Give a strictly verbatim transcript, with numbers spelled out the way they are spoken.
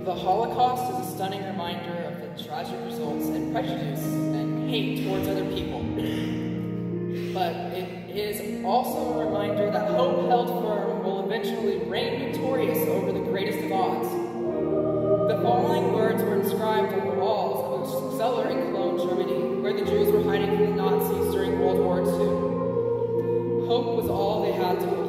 The Holocaust is a stunning reminder of the tragic results and prejudice and hate towards other people. But it is also a reminder that hope held firm will eventually reign victorious over the greatest of odds. The following words were inscribed on the walls of a cellar in Cologne, Germany, where the Jews were hiding from the Nazis during World War Two. Hope was all they had to